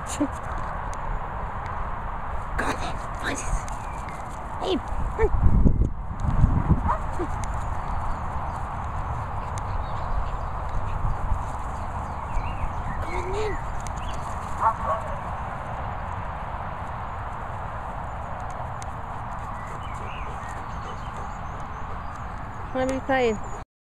Go on then, find it. Hey, run. Come on then. What are you playing?